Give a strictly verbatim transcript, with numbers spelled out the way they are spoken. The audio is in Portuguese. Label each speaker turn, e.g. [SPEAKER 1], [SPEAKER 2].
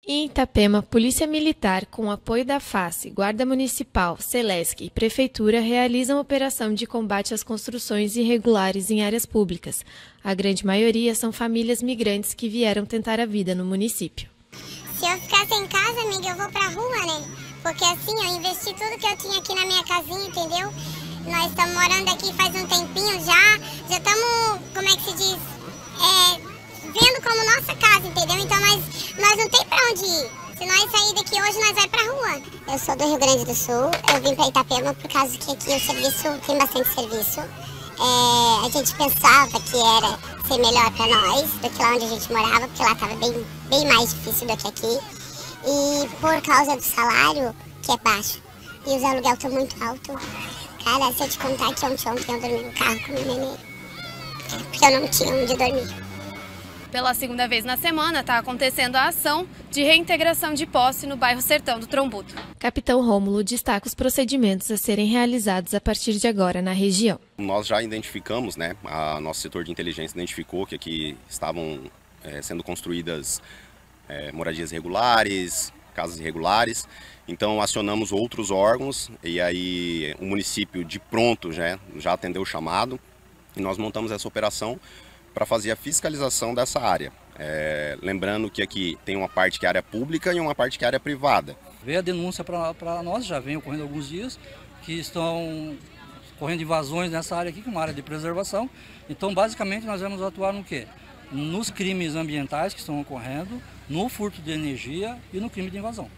[SPEAKER 1] Em Itapema, Polícia Militar, com apoio da FACE, Guarda Municipal, Celesc e Prefeitura, realizam operação de combate às construções irregulares em áreas públicas. A grande maioria são famílias migrantes que vieram tentar a vida no município.
[SPEAKER 2] Se eu ficasse em casa, amiga, eu vou pra rua, né? Porque assim, eu investi tudo que eu tinha aqui na minha casinha, entendeu? Nós estamos morando aqui faz um tempinho já, já estamos, como é que se diz, é, vendo como nossa casa, entendeu? Então nós, nós não tem pra onde ir. Se nós sair daqui hoje, nós vai pra rua. Eu sou do Rio Grande do Sul, eu vim pra Itapema por causa que aqui o serviço, tem bastante serviço. É, a gente pensava que era ser melhor pra nós do que lá onde a gente morava, porque lá tava bem, bem mais difícil do que aqui. E por causa do salário, que é baixo, e os aluguel estão muito altos. Cara, se eu te contar que ontem, ontem eu dormi no carro com o meu neném, porque eu não tinha onde dormir.
[SPEAKER 3] Pela segunda vez na semana está acontecendo a ação de reintegração de posse no bairro Sertão do Trombudo.
[SPEAKER 1] Capitão Rômulo destaca os procedimentos a serem realizados a partir de agora na região.
[SPEAKER 4] Nós já identificamos, né, a nosso setor de inteligência identificou que aqui estavam é, sendo construídas é, moradias irregulares, casas irregulares. Então acionamos outros órgãos e aí o município de pronto já, já atendeu o chamado e nós montamos essa operação para fazer a fiscalização dessa área. É, lembrando que aqui tem uma parte que é área pública e uma parte que é área privada.
[SPEAKER 5] Veio a denúncia para nós, já vem ocorrendo há alguns dias, que estão ocorrendo invasões nessa área aqui, que é uma área de preservação. Então, basicamente, nós vamos atuar no quê? Nos crimes ambientais que estão ocorrendo, no furto de energia e no crime de invasão.